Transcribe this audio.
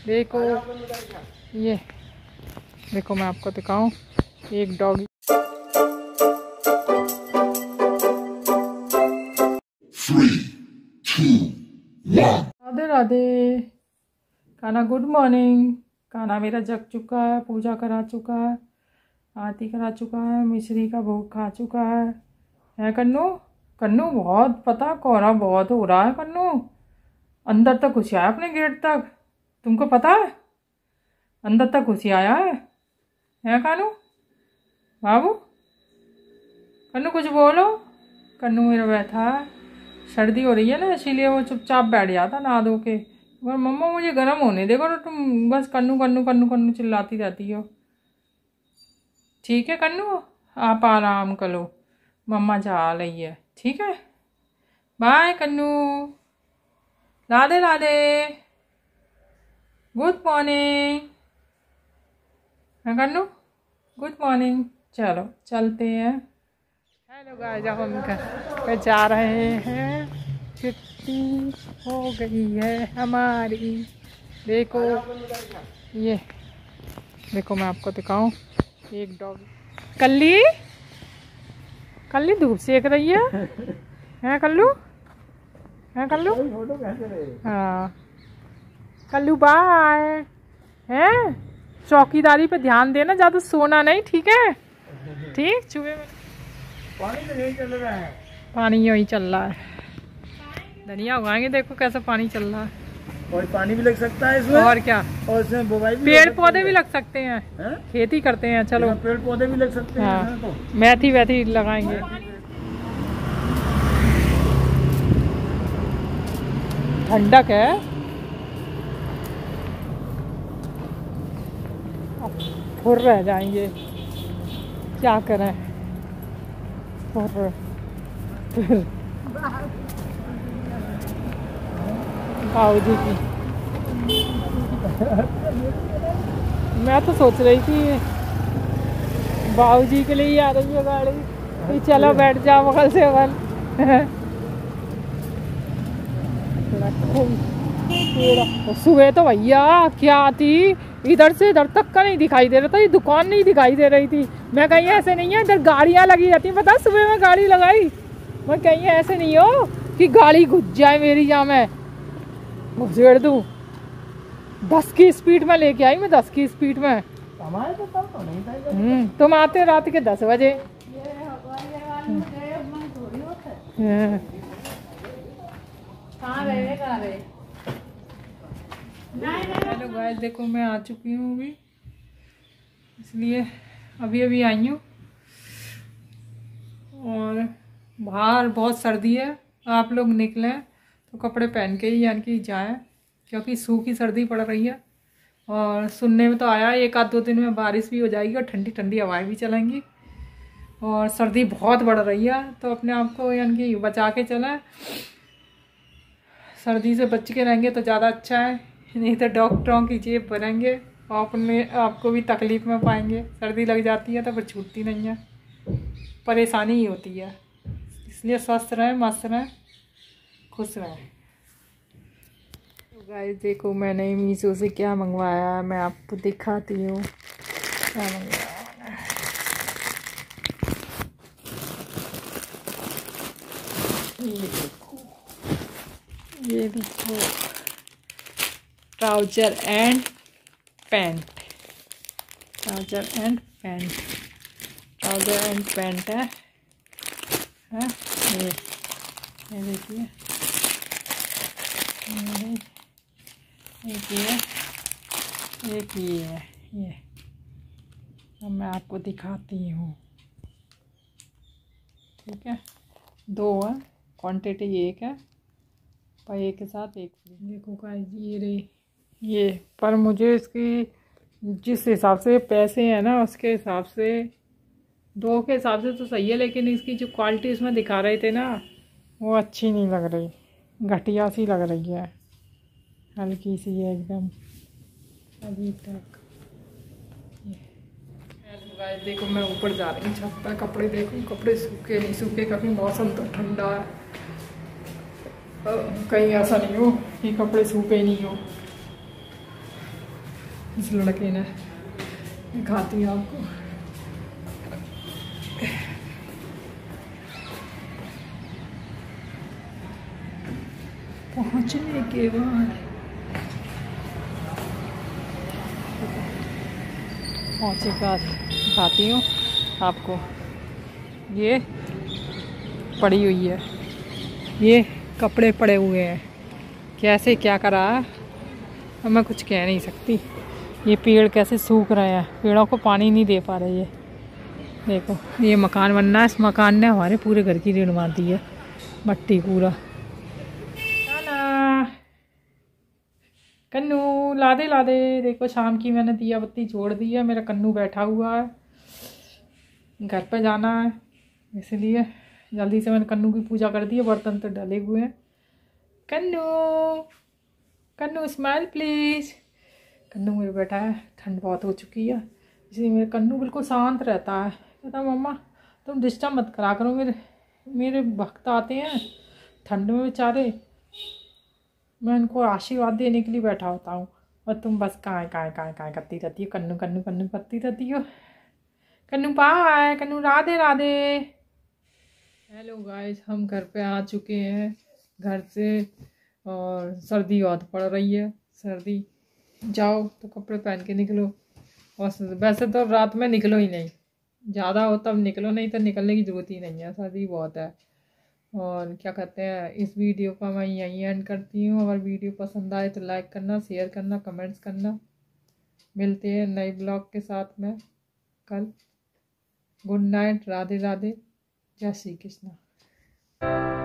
देखो ये देखो, मैं आपको दिखाऊं एक डॉगी। राधे राधे। काना गुड मॉर्निंग। काना मेरा जग चुका है, पूजा करा चुका है, आरती करा चुका है, मिश्री का भोग खा चुका है कन्नू? कन्नू बहुत पता कोहरा बहुत हो रहा है कन्नू, अंदर तक घुस आया अपने गेट तक, तुमको पता है? अंदर तक घुस आया है कानू बाबू? कन्नू कुछ बोलो। कन्नू मेरा बैठा है, सर्दी हो रही है ना इसीलिए वो चुपचाप बैठ जाता नहा धो के। और मम्मा मुझे गर्म होने देखो ना, तुम बस कन्नू कन्नू कन्नू कन्नू चिल्लाती रहती हो। ठीक है कन्नू, आप आराम करो, मम्मा जा रही है, ठीक है? Bye Kannu, Radhe Radhe, good morning. हाँ कन्नू गुड मॉर्निंग। चलो चलते हैं। हेलो गाइस, हम घर जा रहे हैं, छुट्टी हो गई है हमारी। देखो ये देखो, मैं आपको दिखाऊं एक डॉगी। कल्ली कल्ली धूप सेक रही है कल्लू? है कल्लू? हाँ कल्लू बाय। है चौकीदारी पे ध्यान देना, ज़्यादा सोना नहीं, ठीक है? ठीक। चूहे में पानी तो नहीं चल रहा है, पानी यही चल रहा है। धनिया उगाएंगे, देखो कैसा पानी चल रहा है। और पानी भी लग सकता है इसमें, और क्या, और इसमें बुवाई भी, पेड़ पौधे भी लग सकते हैं, खेती करते हैं। चलो पेड़ पौधे भी लग सकते हैं। हाँ, तो मेथी वेथी लगाएंगे। ठंडक है, फुर रह जाएंगे, क्या करें, फुर बाबूजी की। मैं तो सोच रही थी बाबूजी के लिए ही आ रही है गाड़ी, कि चलो बैठ जाओ बगल से बगल। सुबह तो भैया क्या थी, इधर से इधर तक का नहीं दिखाई दे रहा था, ये दुकान नहीं दिखाई दे रही थी। मैं कहीं ऐसे नहीं है इधर गाड़ियाँ लगी रहती हैं, पता सुबह में गाड़ी लगाई, मैं कहीं ऐसे नहीं हो कि गाड़ी घुस जाए मेरी, या मैं घुसेड़ दूँ। 10 की स्पीड में लेके आई मैं, 10 की स्पीड में। हमारे तो तब तो नहीं था। तुम आते रात के 10 बजे। हेलो गाइस, देखो मैं आ चुकी हूँ अभी, इसलिए अभी आई हूँ। और बाहर बहुत सर्दी है, आप लोग निकलें तो कपड़े पहन के ही यानी कि जाएँ, क्योंकि सूखी सर्दी पड़ रही है। और सुनने में तो आया है 1-2 दिन में बारिश भी हो जाएगी और ठंडी ठंडी हवाएं भी चलेंगी, और सर्दी बहुत बढ़ रही है, तो अपने आप को यानी कि बचा के चलें। सर्दी से बच के रहेंगे तो ज़्यादा अच्छा है, नहीं तो डॉक्टरों की जेब भरेंगे और अपने आपको भी तकलीफ़ में पाएंगे। सर्दी लग जाती है तो फिर छूटती नहीं है, परेशानी ही होती है। इसलिए स्वस्थ रहें, मस्त रहें, खुश रहें। गाइस देखो मैंने मीशो से क्या मंगवाया है, मैं आपको दिखाती हूँ क्या मंगवाया है। ये देखो trouser and pant, trouser and pant, trouser and pant है ये देखिए, एक ये है, ये अब मैं आपको दिखाती हूँ, ठीक है? 2 है, क्वांटिटी 1 है, पर एक के साथ एक फ्री। देखो गाइस ये रही ये, पर मुझे इसकी जिस हिसाब से पैसे हैं ना, उसके हिसाब से 2 के हिसाब से तो सही है, लेकिन इसकी जो क्वालिटी इसमें दिखा रहे थे ना, वो अच्छी नहीं लग रही, घटिया सी लग रही है, हल्की सी है एकदम अभी तक। गाइस देखो मैं ऊपर जा रही हूँ छत पर, कपड़े देखो, कपड़े सूखे नहीं सूखे, काफ़ी मौसम तो ठंडा है, कहीं ऐसा नहीं हो कि कपड़े सूखे नहीं हो। इस लड़के ने। दिखाती हूँ आपको। पहुंचने के बाद दिखाती हूँ आपको। ये पड़ी हुई है, ये कपड़े पड़े हुए हैं, कैसे क्या करा है अब मैं कुछ कह नहीं सकती। ये पेड़ कैसे सूख रहे हैं, पेड़ों को पानी नहीं दे पा रहे। ये देखो, ये मकान बनना है, इस मकान ने हमारे पूरे घर की रीढ़ मार दी है, मट्टी पूरा। कन्नू लादे लादे, देखो शाम की मैंने दिया बत्ती जोड़ दी है। मेरा कन्नू बैठा हुआ है, घर पे जाना है इसलिए जल्दी से मैंने कन्नू की पूजा कर दी है। बर्तन तो डले हुए हैं। कन्नू कन्नू स्माइल प्लीज़। कन्नू मेरे बैठा है, ठंड बहुत हो चुकी है इसलिए मेरा कन्नू बिल्कुल शांत रहता है। कहता मम्मा तुम डिस्टर्ब मत करा करो, मेरे मेरे भक्त आते हैं ठंड में बेचारे, मैं उनको आशीर्वाद देने के लिए बैठा होता हूँ और तुम बस काय करती रहती हो। कन्नू कन्नू कन्नू करती रहती हो। Kannu bye, Kannu Radhe Radhe. Hello guys, हम घर पे आ चुके हैं घर से और सर्दी बहुत पड़ रही है। सर्दी जाओ तो कपड़े पहन के निकलो, और वैसे तो रात में निकलो ही नहीं, ज़्यादा हो तब निकलो, नहीं तो निकलने की ज़रूरत ही नहीं है, सर्दी बहुत है। और क्या कहते हैं, इस वीडियो का मैं यहीं एंड करती हूँ। अगर वीडियो पसंद आए तो लाइक करना, शेयर करना, कमेंट्स करना। मिलते हैं नए ब्लॉग के साथ में कल। गुड नाइट, राधे राधे, जय श्री कृष्ण।